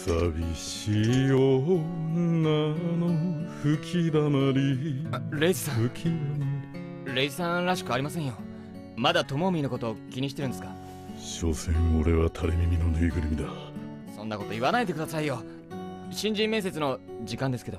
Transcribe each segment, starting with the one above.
寂しい女の吹きだまり。 レイジさん、 吹きだまレイジさんらしくありませんよ。まだトモミーのことを気にしてるんですか？ り。所詮俺は垂れ耳のぬいぐるみだ。 そんなこと言わないでくださいよ。新人面接の時間ですけど。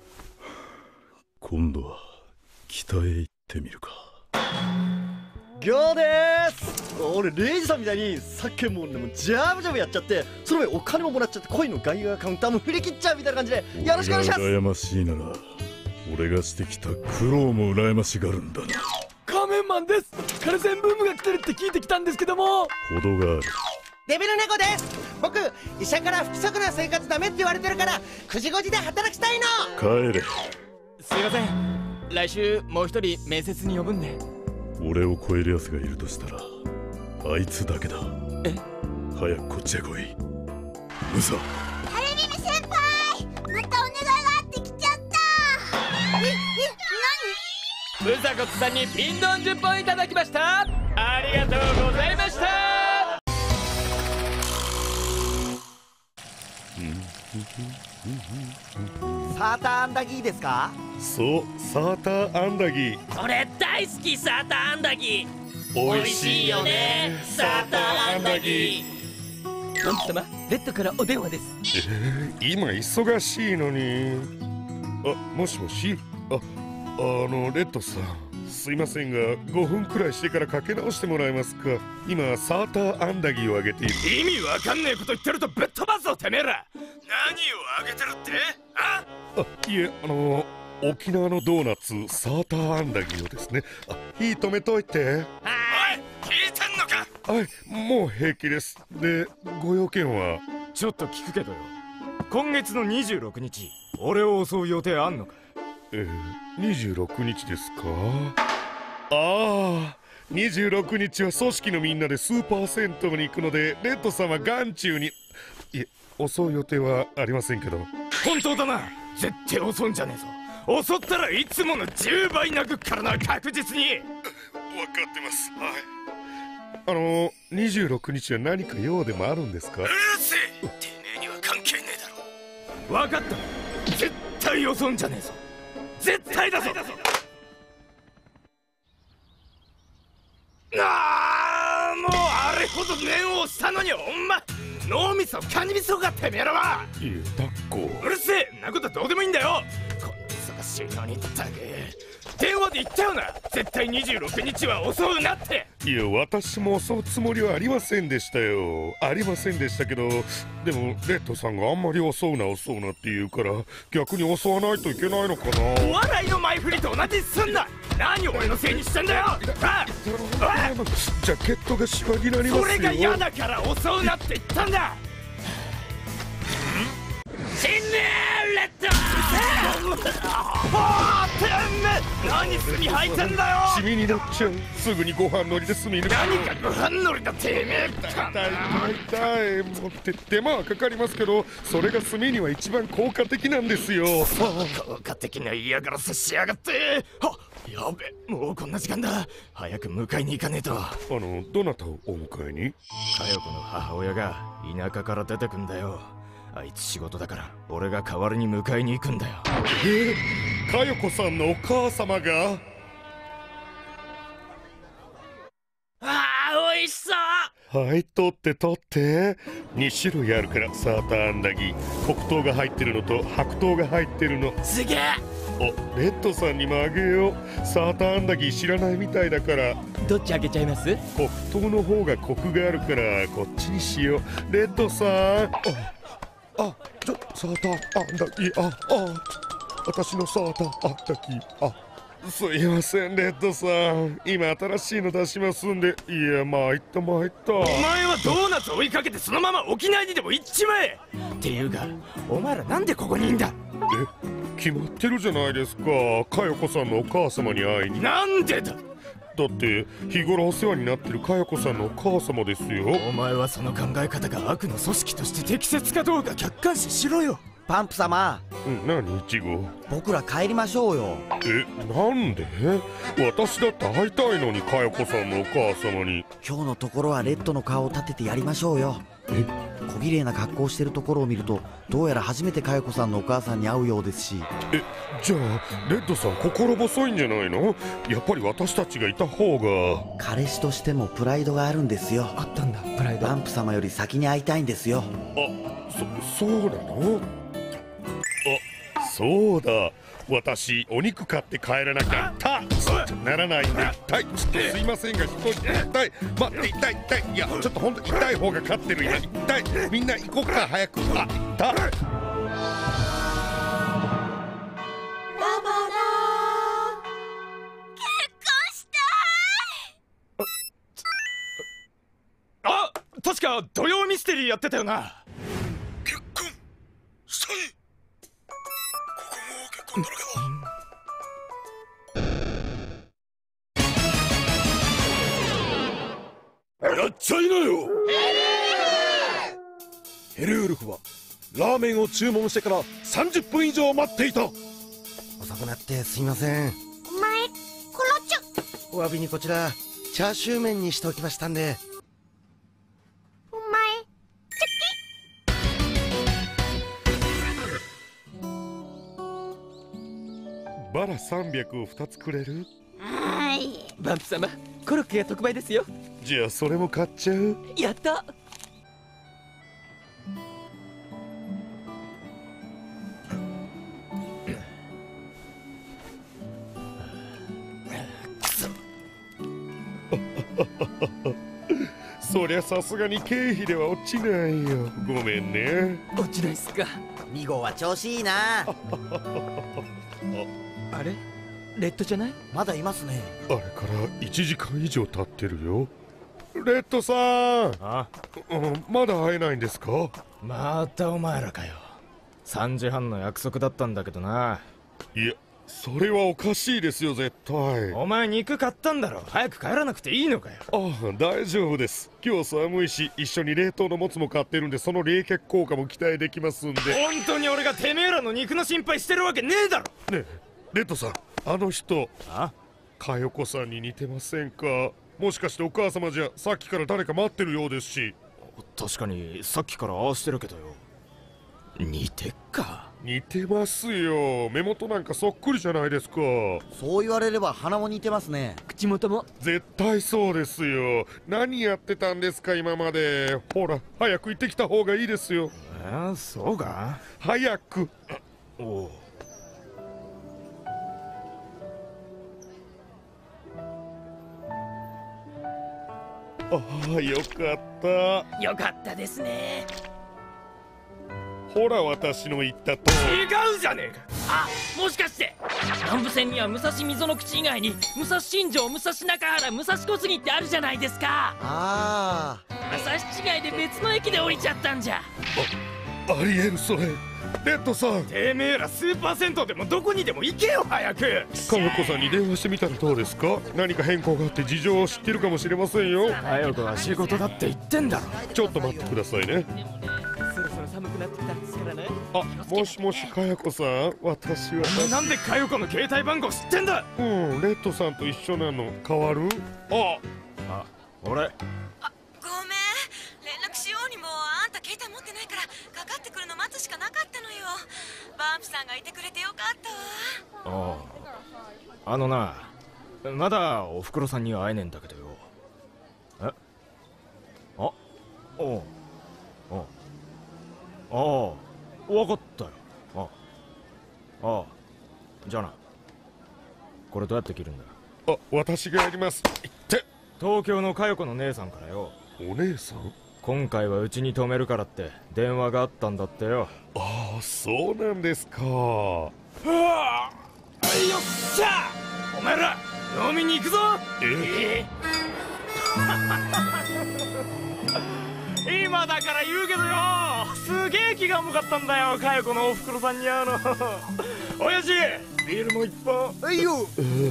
今度は北へ行ってみるか。 ギョーでーす。俺レイジさんみたいに酒もでもジャブジャブやっちゃって、その上お金ももらっちゃって、恋の外貨カウンターも振り切っちゃうみたいな感じでよろしくお願いします。 俺が羨ましいなら俺がしてきた苦労も羨ましがるんだな。 仮面マンです。カルセンブームが来てるって聞いてきたんですけども。 程がある。 デビル猫です。僕医者から不規則な生活ダメって言われてるから9時5時で働きたいの。 帰れ。 すいません、来週もう一人面接に呼ぶんで。 俺を超える奴がいるとしたらあいつだけだ。 え？ 早くこっちへ来い。ムサ。 ハレミミ先輩、またお願いがあってきちゃった。 ムサコツさんにピンドン10本いただきました。ありがとうございました。 サーターアンダギーですか？ そう、サーターアンダギー。 俺大好きサーターアンダギー。 お美味しいよねサーターアンダギー。 ドンキ様、レッドからお電話です。 今忙しいのに。もしもし。レッドさん、すいませんが5分くらいしてからかけ直してもらえますか。今サーターアンダギーをあげている。 意味わかんねえこと言ってるとぶっ飛ばすぞてめえら。何をあげてるって？ いえ、沖縄のドーナツサーターアンダギーをですね。火止めといて。 おい、聞いてんのか？ はい、もう平気です。で、ご用件は？ ちょっと聞くけどよ、今月の26日俺を襲う予定あんのか？ 26日ですか。26日は組織のみんなでスーパー銭湯に行くので、レッドさんは眼中に。いえ、襲う予定はありませんけど。 本当だな。絶対襲うんじゃねえぞ。襲ったらいつもの10倍殴っからな、確実に。 分かってます。はい。26日は何か用でもあるんですか？ うるせえ、てめえには関係ねえだろ。分かった、絶対襲うんじゃねえぞ。絶対だぞ。もうあれほど念を押したのに、お前脳みそカニみそがてめえらは。 いえ、だっこ。 うるせえ、んなことどうでもいいんだよ。こんな忙しいのにったく。電話で言ったよな、絶対26日は襲うなって。 いや、私も襲うつもりはありませんでしたよ。ありませんでしたけど、でもレッドさんがあんまり襲うなって言うから、逆に襲わないといけないのかな。 お笑いの前振りと同じすんな。何を俺のせいにしてんだよ。 ジャケットがシワになりますよ。 それが嫌だから襲うなって言ったんだ。死ねーレッド。てめえ何すに吐いてんだよ。 シミになっちゃう。すぐにご飯のりで済み抜く。 何かご飯のりだてめえ。 痛いもって手間はかかりますけど、それが炭には一番効果的なんですよ。 効果的な嫌がらせしやがって。やべ、もうこんな時間だ。早く迎えに行かねえと。 どなたをお迎えに？ 佳代子の母親が田舎から出てくんだよ。あいつ仕事だから俺が代わりに迎えに行くんだよ。 佳代子さんのお母様が。 美味しそう。 はい、取って2種類あるから、サーターアンダギー。黒糖が入ってるのと白糖が入ってるの。 すげえ。 レッドさんにもあげよう。サーターアンダギー知らないみたいだから。 どっちあげちゃいます？ 黒糖の方がコクがあるからこっちにしよう。レッドさん。サーターアンダギー。私のサーターアンダギー。すいませんレッドさん、今新しいの出しますんで。いや、参った。お前はドーナツ追いかけてそのまま沖縄にでも行っちまえ。っていうかお前らなんでここにいんだ？ 決まってるじゃないですか。佳代子さんのお母様に会いに。 なんでだ？ だって日頃お世話になってる佳代子さんのお母様ですよ。 お前はその考え方が悪の組織として適切かどうか客観視しろよ。 パンプ様、 何イチゴ？ 僕ら帰りましょうよ。 なんで？私だって会いたいのに、佳代子さんのお母様に。 今日のところはレッドの顔を立ててやりましょうよ。 小綺麗な格好をしてるところを見ると、どうやら初めて佳代子さんのお母さんに会うようですし。 じゃあレッドさん心細いんじゃないの？やっぱり私たちがいた方が。 彼氏としてもプライドがあるんですよ。 あったんだ、プライド。 バンプ様より先に会いたいんですよ。 そうなの？そうだ、私お肉買って帰らなきゃならないんで、痛い。ちょっとすいませんが、一人痛い。待って、痛い。いや、ちょっとほんと痛い方が勝ってる。今痛い。みんな行こうか、早く。痛い。 ババラ結婚したい。 あ、確か土曜ミステリーやってたよな。 結婚したい。ここも結婚だらけだ。やっちゃいなよ。ヘルウルフはラーメンを注文してから30分以上待っていた。 遅くなってすいません。 お前コロッチョ。 お詫びにこちらチャーシュー麺にしておきましたんで。 お前バラ300を2つくれる？ はい。 バンプ様、コロッケが特売ですよ。 じゃあそれも買っちゃう？ やった。 そりゃさすがに経費では落ちないよ。ごめんね。 落ちないっすか。 2号は調子いいな。 あれ、レッドじゃない？ まだいますね。 あれから1時間以上経ってるよ。レッドさん、まだ会えないんですか？ またお前らかよ。3時半の約束だったんだけどな。 いや、それはおかしいですよ、絶対。 お前肉買ったんだろ。早く帰らなくていいのかよ。 大丈夫です。今日寒いし、一緒に冷凍のもつも買ってるんで、その冷却効果も期待できますんで。 本当に俺がてめえらの肉の心配してるわけねえだろ。 ねえ、レッドさん、あの人佳代子さんに似てませんか？もしかしてお母様じゃさっきから誰か待ってるようですし。 確かにさっきからああしてるけどよ。似てっか？ 似てますよ。目元なんかそっくりじゃないですか。 そう言われれば鼻も似てますね。 口元も。 絶対そうですよ。何やってたんですか今まで。ほら早く行ってきた方がいいですよ。 そうか？ 早く。 おう。 よかった。 よかったですね。 ほら私の言った通り。 違うじゃねえか。 あ、もしかして南部線には武蔵溝の口以外に武蔵新城、武蔵中原、武蔵小杉ってあるじゃないですか。武蔵違いで別の駅で降りちゃったんじゃ。 ありえる。それレッドさん。 てめえらスーパー銭湯でもどこにでも行けよ早く。 佳代子さんに電話してみたらどうですか？何か変更があって事情を知ってるかもしれませんよ。 佳代子は仕事だって言ってんだろ。 ちょっと待ってくださいね。 そろそろ寒くなってきたんですからね。 もしもし佳代子さん、私は。 お前なんで佳代子の携帯番号知ってんだ？ レッドさんと一緒なの。変わる？ 俺。 ごめん、連絡しようにもあんた携帯持ってないからかかってくるの待つしかなかったのよ。バンプさんがいてくれてよかったわ。 まだおふくろさんには会えねえんだけどよ。わかったよ。じゃあな。これどうやって切るんだ？ 私がやります。 東京の佳代子の姉さんからよ。 お姉さん？ 今回はうちに泊めるからって電話があったんだってよ。 そうなんですか。 よっしゃ！お前ら飲みに行くぞ。今だから言うけどよ、すげえ気が重かったんだよ、佳代子のおふくろさんに会うの。親父、ビールも一本。 はいよ。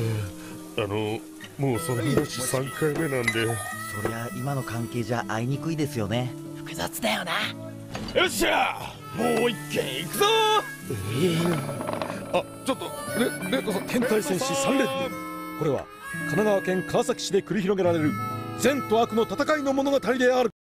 もうその話3回目なんで。 そりゃ今の関係じゃ会いにくいですよね。 複雑だよな。 よっしゃ、もう一軒行くぞ。 ちょっとレッドさん。 天体戦士3連これは神奈川県川崎市で繰り広げられる善と悪の戦いの物語である。